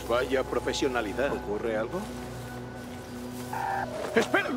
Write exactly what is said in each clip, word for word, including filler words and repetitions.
Vaya profesionalidad. ¿Ocurre algo? ¡Espera!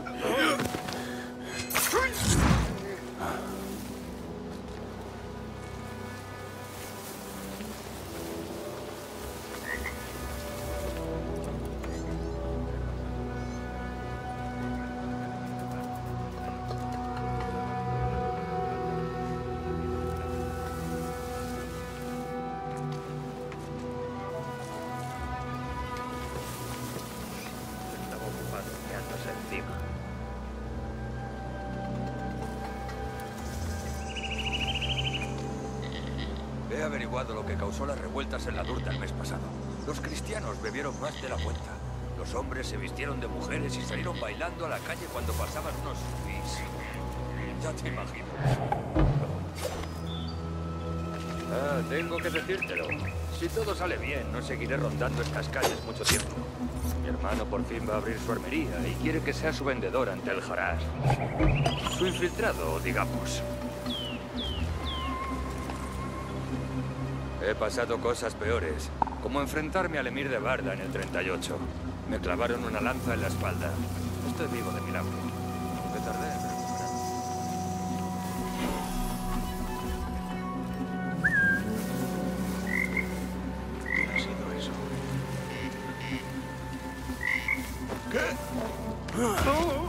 He averiguado lo que causó las revueltas en la Durda el mes pasado. Los cristianos bebieron más de la cuenta. Los hombres se vistieron de mujeres y salieron bailando a la calle cuando pasaban unos sufís. Ya te imagino. Ah, tengo que decírtelo. Si todo sale bien, no seguiré rondando estas calles mucho tiempo. Mi hermano por fin va a abrir su armería y quiere que sea su vendedor ante el Haraj. Su infiltrado, digamos. He pasado cosas peores, como enfrentarme al emir de Barda en el treinta y ocho. Me clavaron una lanza en la espalda. Estoy vivo de milagro. Me tardé en recuperar. ¿Qué ha sido eso? ¿Qué? ¡No!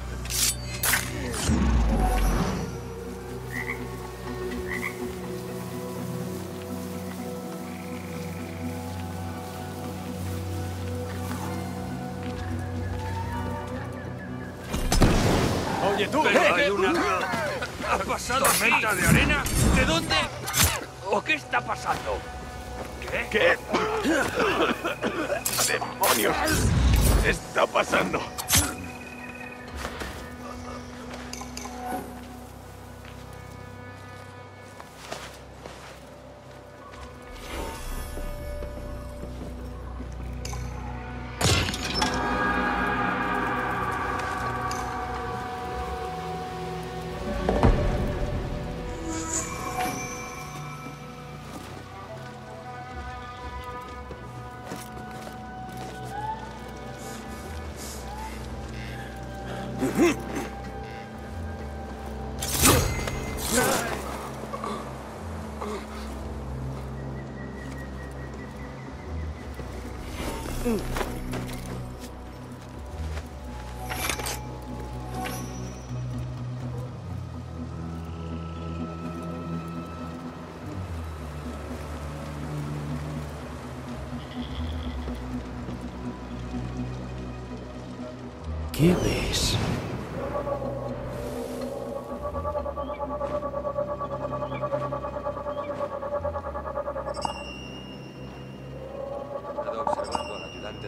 Oye, tú, ¿Pero hay una... ¿Ha pasado tormenta de arena? ¿De dónde? ¿O qué está pasando? ¿Qué? ¿Qué? ¡Demonios! ¿Qué está pasando? ¿Qué ves? He estado observando al ayudante.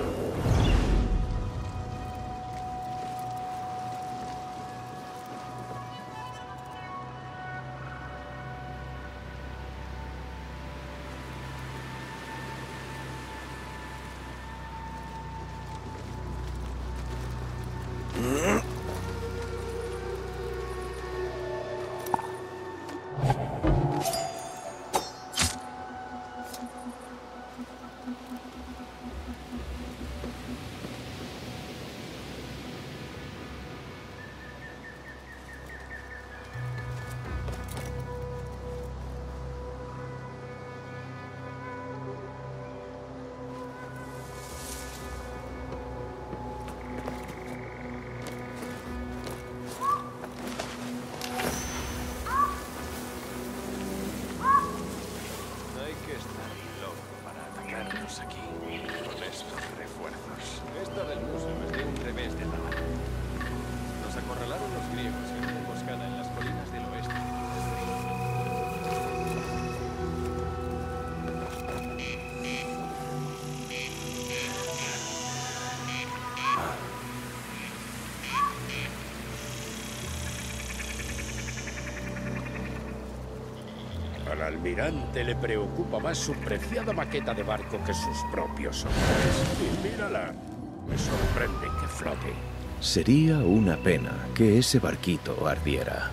Al almirante le preocupa más su preciada maqueta de barco que sus propios hombres. Y mírala, me sorprende que flote. Sería una pena que ese barquito ardiera.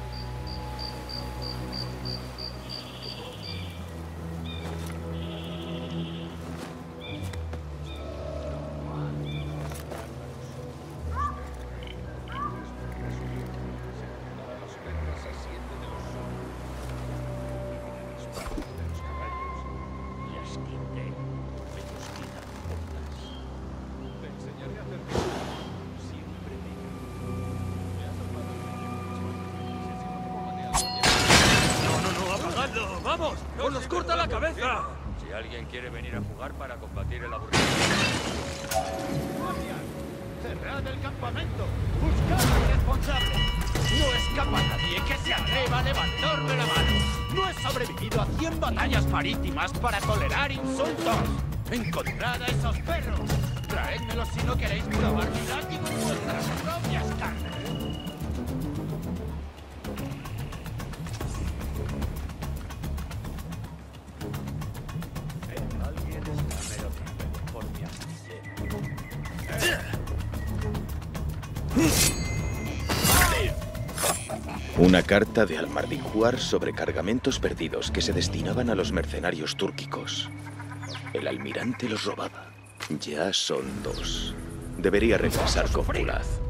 No, no, no, apagadlo. ¡Vamos! ¡Os nos corta la cabeza! Si alguien quiere venir a jugar para combatir el aburrimiento... ¡Cerrad el campamento! ¡Buscad al responsable! No escapa nadie que se atreva a levantarme la mano. No he sobrevivido a cien batallas marítimas para tolerar insultos. ¡Encontrad a esos perros! Traédmelos si no queréis probar mi látigo en vuestras propias carnes. Alguien está merodeando por mi Una carta de Almardijuar sobre cargamentos perdidos que se destinaban a los mercenarios túrquicos. El almirante los robaba. Ya son dos. Debería regresar con Pulaz.